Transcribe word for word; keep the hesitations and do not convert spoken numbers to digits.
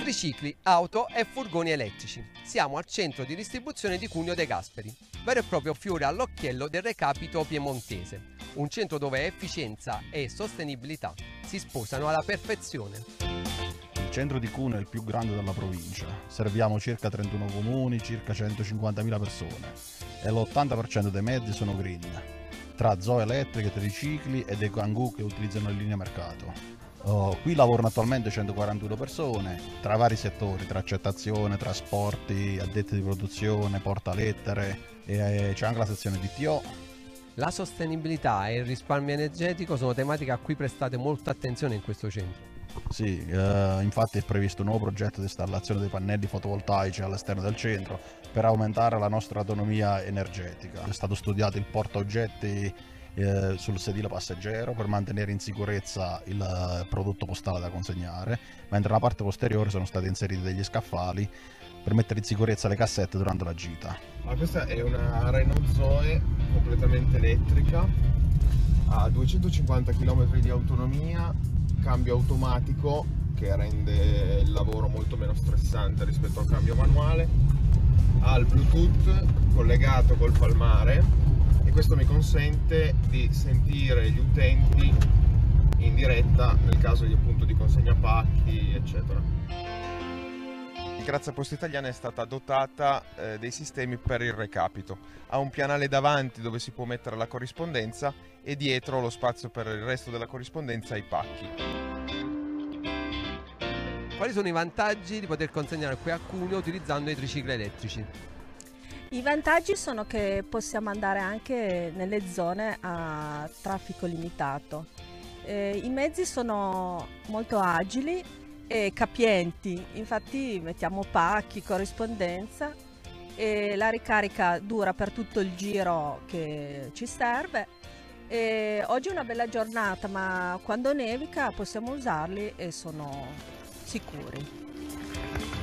Tricicli, auto e furgoni elettrici. Siamo al centro di distribuzione di Cuneo De Gasperi, vero e proprio fiore all'occhiello del recapito piemontese, un centro dove efficienza e sostenibilità si sposano alla perfezione. Il centro di Cuneo è il più grande della provincia, serviamo circa trentuno comuni, circa centocinquantamila persone e l'ottanta per cento dei mezzi sono green, tra zoe elettriche, tricicli e dei cangù che utilizzano le linee mercato. Oh, qui lavorano attualmente centoquarantuno persone tra vari settori, tra accettazione, trasporti, addetti di produzione, portalettere e c'è anche la sezione D T O. La sostenibilità e il risparmio energetico sono tematiche a cui prestate molta attenzione in questo centro. Sì, eh, infatti è previsto un nuovo progetto di installazione dei pannelli fotovoltaici all'esterno del centro per aumentare la nostra autonomia energetica. È stato studiato il porta oggetti eh, sul sedile passeggero per mantenere in sicurezza il eh, prodotto postale da consegnare, mentre nella parte posteriore sono stati inseriti degli scaffali per mettere in sicurezza le cassette durante la gita. Ah, questa è una Renault Zoe completamente elettrica, ha duecentocinquanta chilometri di autonomia, cambio automatico che rende il lavoro molto meno stressante rispetto al cambio manuale, ha il Bluetooth collegato col palmare e questo mi consente di sentire gli utenti in diretta nel caso di, appunto, di consegna pacchi eccetera. Grazia Poste Italiane è stata dotata eh, dei sistemi per il recapito. Ha un pianale davanti dove si può mettere la corrispondenza e dietro lo spazio per il resto della corrispondenza e i pacchi. Quali sono i vantaggi di poter consegnare qui a Cuneo utilizzando i tricicli elettrici? I vantaggi sono che possiamo andare anche nelle zone a traffico limitato. Eh, I mezzi sono molto agili e capienti, infatti mettiamo pacchi, corrispondenza e la ricarica dura per tutto il giro che ci serve. E oggi è una bella giornata, ma quando nevica possiamo usarli e sono sicuri.